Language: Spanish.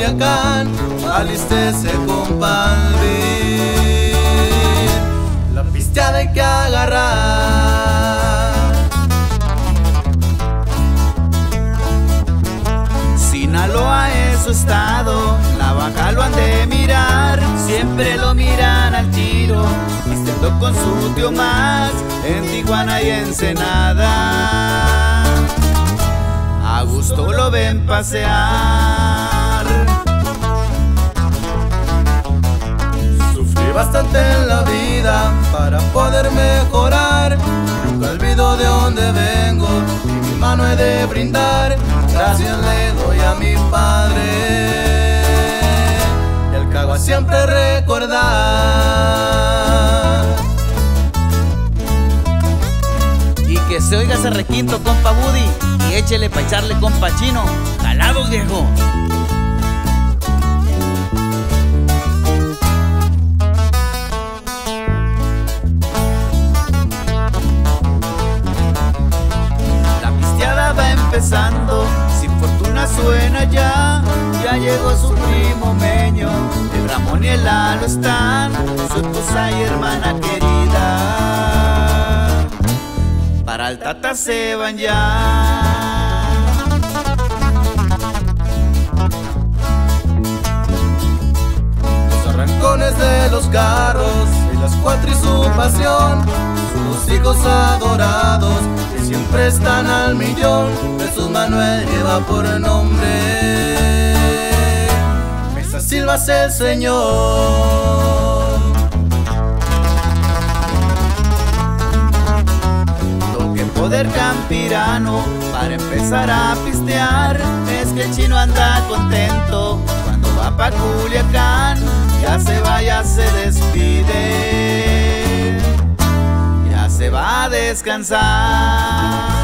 Culiacán, alístese compadre, la pisteada hay que agarrar. Sinaloa es su estado, la baja lo han de mirar, siempre lo miran al tiro, vistiendo con su tío Max, en Tijuana y Ensenada, a gusto lo ven pasear. Sufrí bastante en la vida para poder mejorar, nunca olvido de dónde vengo y mi mano he de brindar. Gracias le doy a mi padre y al Cagua siempre recordar. Y que se oiga ese requinto, compa Buddy, y échele pa' echarle, compa Chino. ¡Jalados, viejo! La pisteada va empezando, sin fortuna suena ya. Ya llegó su primo Meño, el Ramón y el Lalo están, su esposa y hermana querida, para el Tata se van ya. Los arrancones de los carros y las cuatro y su pasión, sus hijos adorados que siempre están al millón. Jesús Manuel lleva por nombre Mesa Silva es el Señor. Poder campirano para empezar a pistear, es que el Chino anda contento cuando va pa' Culiacán. Ya se va, ya se despide, ya se va a descansar.